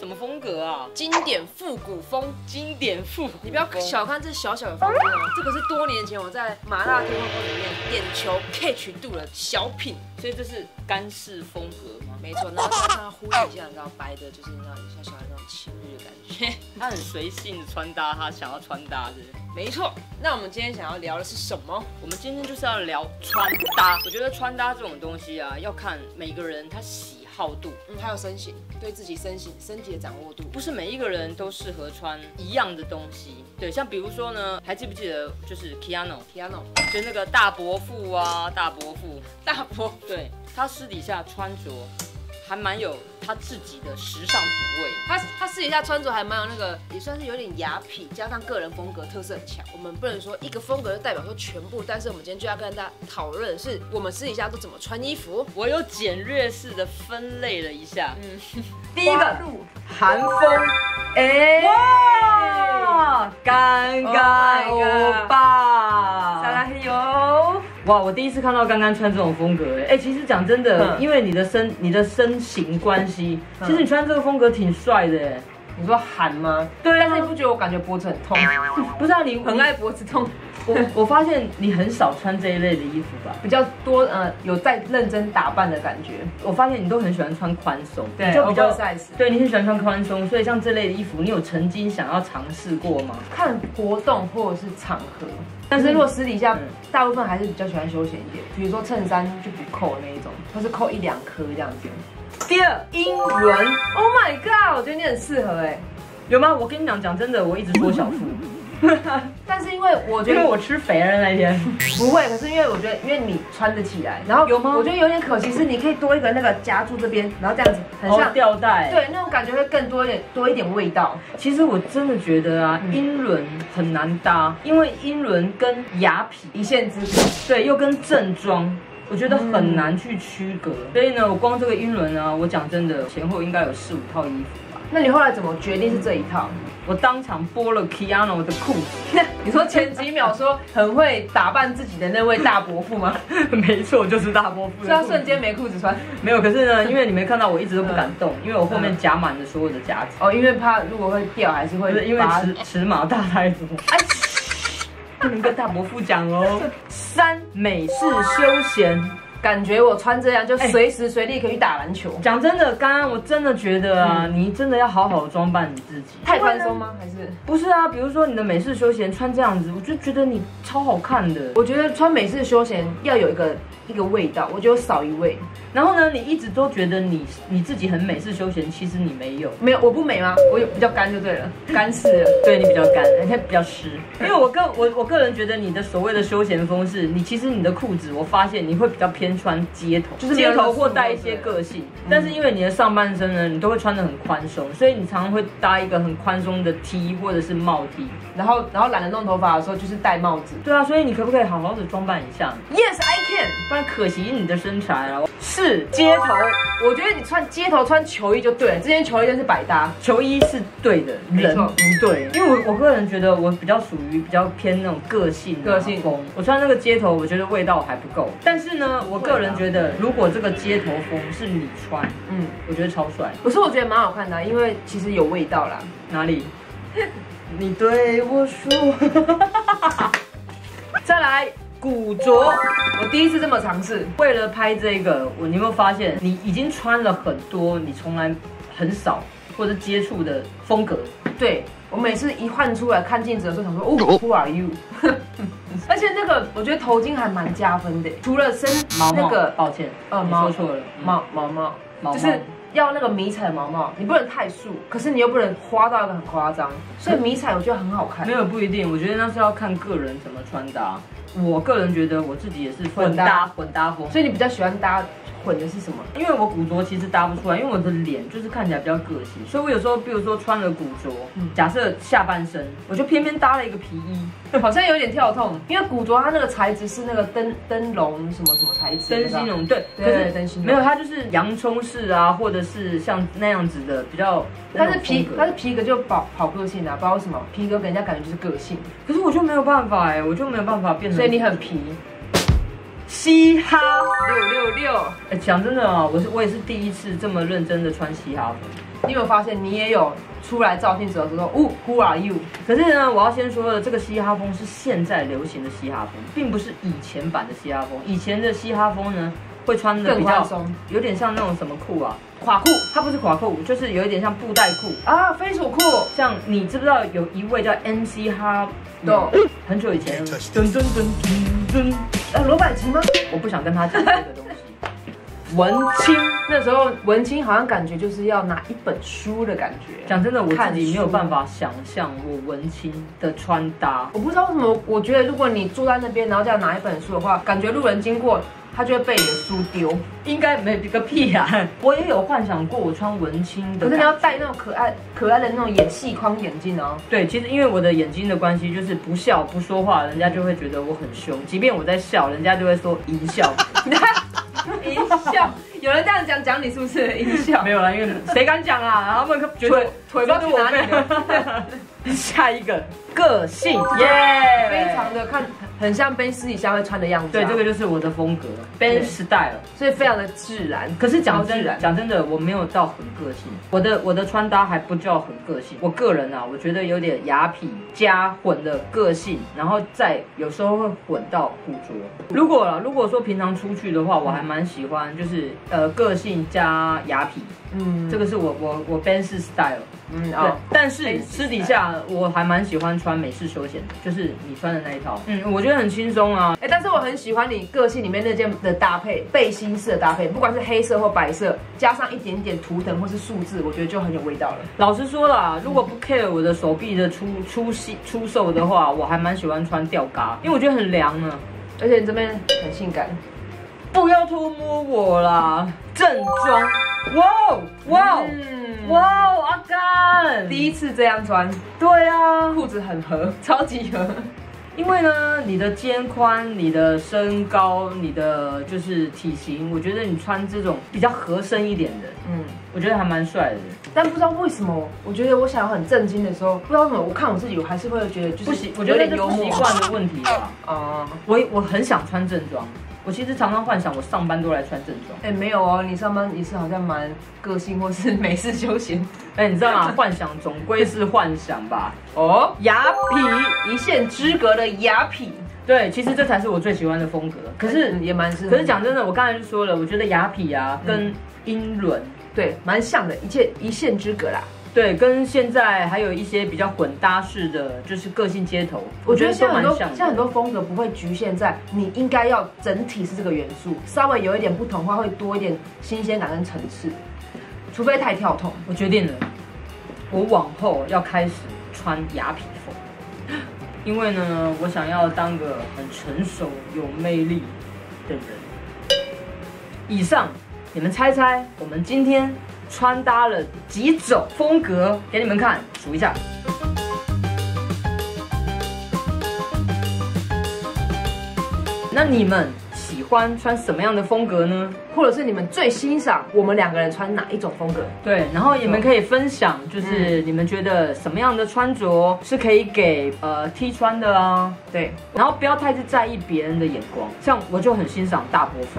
什么风格啊？ 经典复古风。 经典复古。 你不要小看这小小的房间哦，这个是多年前我在麻辣天后宫里面眼球 catch 度的小品， 所以这是干式风格吗？ 没错。然后加上呼应一下，你知道白的，就是你知道小小的那种情侣的感觉。 他很随性的穿搭，他想要穿搭的。 没错。那我们今天想要聊的是什么？ 我们今天就是要聊穿搭。我觉得穿搭这种东西啊，要看每个人他喜好度， 还有身形，对自己身体的掌握度， 不是每一个人都适合穿一样的东西。对，像比如说呢，还记不记得就是 Keanu， 就那个大伯父啊，大伯父，对，他私底下穿着还蛮有他自己的时尚品味。 他私底下穿着还蛮有那个，也算是有点雅痞，加上个人风格特色很强。我们不能说一个风格就代表说全部，但是我们今天就要跟大家讨论的是，我们私底下都怎么穿衣服。 我有简略式的分类了一下。 第一个韩风，哇，干干欧巴， 再来有。 哇，我第一次看到刚刚穿这种风格，其实讲真的，因为你的身形关系，其实你穿这个风格挺帅的， 你说韩吗？ 对啊， 但是你不觉得我感觉脖子很痛？ 不是啊，你很爱脖子痛。 我发现你很少穿这一类的衣服吧， 比较多有在认真打扮的感觉。 我发现你都很喜欢穿宽松， 对， 就比较 oversize。 对，你很喜欢穿宽松，所以像这类的衣服，你有曾经想要尝试过吗？ 看活动或者是场合，但是如果私底下，大部分还是比较喜欢休闲一点，比如说衬衫就不扣那一种，或是扣1、2颗这样子。 第二，英伦 ，Oh my god， 我觉得你很适合有吗？我跟你讲真的，我一直缩小腹。 但是因为我觉得我吃肥了那天不会，可是因为我觉得，因为你穿得起来，然后有吗？ 我觉得有点可惜是你可以多一个那个夹住这边，然后这样子很像吊带， 对，那种感觉会更多一点味道。 其实我真的觉得啊，英伦很难搭，因为英伦跟雅痞一线之隔， 对，又跟正装。我觉得很难去区隔，所以呢，我光这个英伦啊，我讲真的，前后应该有4、5套衣服吧。 那你后来怎么决定是这一套？ 我当场剥了 Keanu 的裤子。 你说前几秒说很会打扮自己的那位大伯父吗？ 没错，就是大伯父。 所以他瞬间没裤子穿。 没有，可是呢，因为你没看到，我一直都不敢动，因为我后面夹满了所有的夹子。 哦，因为怕如果会掉，还是会因为尺码大太多。哎，不能跟大伯父讲哦。3，美式休闲。 感觉我穿这样就随时随地可以去打篮球。 讲真的，刚刚我真的觉得啊，你真的要好好装扮你自己。 太宽松吗？还是不是啊？比如说你的美式休闲穿这样子，我就觉得你超好看的。 我觉得穿美式休闲要有一个味道，我觉得少一味。 然后呢，你一直都觉得你自己很美式休闲，其实你没有。 没有，我不美吗？我有比较干就对了，干式的。 对你比较干，而且比较湿。因为我个人觉得你的所谓的休闲风是，其实你的裤子，我发现你会比较偏穿街头，就是街头或带一些个性。但是因为你的上半身呢，你都会穿得很宽松，所以你常常会搭一个很宽松的 T 或者是帽 T， 然后懒得弄头发的时候就是戴帽子。 对啊，所以你可不可以好好的装扮一下 ？Yes, I can。 不然可惜你的身材啊。是街头， 我觉得你穿街头穿球衣就对了，这件球衣真是百搭。 球衣是对的，人不对。因为我个人觉得我比较属于比较偏那种个性风，我穿那个街头，我觉得味道还不够。但是呢，我个人觉得如果这个街头风是你穿，我觉得超帅。 可是我觉得蛮好看的，因为其实有味道啦。 哪里？你对我说。再来。古着， 我第一次这么尝试。 为了拍这个，你有没有发现，你已经穿了很多你从来很少或者接触的风格？ 对，我每次一换出来看镜子的时候，想说，哦 ，Who are you？ 而且那个，我觉得头巾还蛮加分的，除了那个， 抱歉，你说错了， 毛，就是要那个迷彩的毛毛，你不能太素，可是你又不能花到一个很夸张，所以迷彩我觉得很好看。 没有不一定，我觉得那是要看个人怎么穿搭。我个人觉得我自己也是混搭风， 所以你比较喜欢搭混的是什么？ 因为我古着其实搭不出来，因为我的脸就是看起来比较个性，所以我有时候，比如说穿了古着，假设下半身，我就偏偏搭了一个皮衣， 好像有点跳痛，因为古着它那个材质是那个灯笼什么材质， 灯芯绒，对，可是灯芯没有，它就是洋葱式啊，或者是像那样子的比较。 它是皮革就跑个性啊，不知道为什么皮革给人家感觉就是个性， 可是我就没有办法我就没有办法变成。 所以你很皮。 嘻哈。 666， 哎，讲真的啊，我也是第一次这么认真的穿嘻哈风。 你有没有发现你也有出来照镜子的时候说，Who are you？ 可是呢，我要先说的，这个嘻哈风是现在流行的嘻哈风，并不是以前版的嘻哈风。以前的嘻哈风呢，会穿的比较更宽松， 有点像那种什么裤啊， 垮裤它不是垮裤，就是有一点像布袋裤。 啊，飞鼠裤， 像你知不知道有一位叫 MC 哈？ 懂很久以前，噔噔噔噔噔， 罗百吉吗？ 我不想跟他讲这个东西。文青， 那时候文青好像感觉就是要拿一本书的感觉。 讲真的，我自看书己没有办法想象我文青的穿搭。 我不知道为什么，我觉得如果你坐在那边，然后这样拿一本书的话，感觉路人经过，他就会被你的书丢。 应该没个屁啊！我也有幻想过我穿文青的， 可是你要戴那种可爱的那种细框眼镜哦。 对，其实因为我的眼睛的关系，就是不笑不说话，人家就会觉得我很凶；即便我在笑，人家就会说淫笑。 音效，有人这样讲你是不是音效？ 没有啦，因为谁敢讲啊？他们觉得腿不知道去哪里了。 下一个个性，耶， 非常的很像 Ben 私底下会穿的样子、 对，这个就是我的风格 ，Ben style， 所以非常的自然。 可是讲自然， 讲真的，我没有到很个性，我的穿搭还不叫很个性。我个人啊，我觉得有点雅痞加混的个性，然后再有时候会混到古着。如果说平常出去的话，我还蛮喜欢，就是个性加雅痞。这个是我 Ben 式 style。对，但是私底下我还蛮喜欢穿美式休闲的，就是你穿的那一套。我觉得很轻松啊。 但是我很喜欢你个性里面那件的搭配，背心式的搭配，不管是黑色或白色，加上一点点图腾或是数字，我觉得就很有味道了。 老实说啦，如果不 care 我的手臂的出售的话，我还蛮喜欢穿吊嘎，因为我觉得很凉呢。 而且你这边很性感。 不要偷摸我啦！正装，哇哦哇哦哇哦，阿甘第一次这样穿， 对啊， 裤子很合，超级合。 因为呢，你的肩宽、你的身高、你的就是体型，我觉得你穿这种比较合身一点的，我觉得还蛮帅的。 但不知道为什么，我觉得我想要很震惊的时候，不知道为什么，我看我自己，我还是会觉得就是不习，我觉得是不习惯的问题吧。我很想穿正装。我其实常常幻想我上班都来穿正装。 没有哦，你上班一次好像蛮个性或是美式休闲。 你知道吗？幻想总归是幻想吧。雅痞， 一线之隔的雅痞。 对，其实这才是我最喜欢的风格。可是也蛮适合。 可是讲真的，我刚才就说了，我觉得雅痞啊跟英伦对蛮像的，一线之隔啦。 对，跟现在还有一些比较混搭式的，就是个性街头， 我觉得现在很多风格不会局限在你应该要整体是这个元素，稍微有一点不同的话，会多一点新鲜感跟层次，除非太跳痛。 我决定了，我往后要开始穿雅痞风，因为呢，我想要当个很成熟、有魅力的人。以上，你们猜猜，我们今天穿搭了几种风格给你们看，数一下。那你们喜欢穿什么样的风格呢？ 或者是你们最欣赏我们两个人穿哪一种风格？ 对，然后你们可以分享，就是你们觉得什么样的穿着是可以给T 穿的啊？对，然后不要太在意别人的眼光，像我就很欣赏大伯父。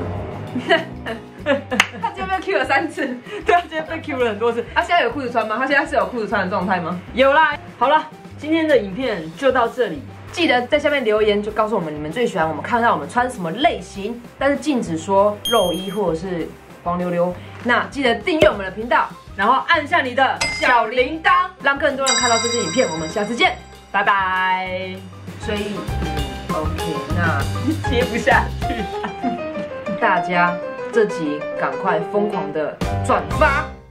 他今天被 Q 了3次， 对啊，今天被 Q 了很多次。 他现在有裤子穿吗？他现在是有裤子穿的状态吗？ 有啦。好了，今天的影片就到这里。 记得在下面留言，就告诉我们你们最喜欢我们看到我们穿什么类型，但是禁止说肉衣或者是黄溜溜。那记得订阅我们的频道， 然后按下你的小铃铛， 让更多人看到这支影片。我们下次见， 拜拜。 所以，OK， 那接不下去， 大家这集赶快疯狂的转发。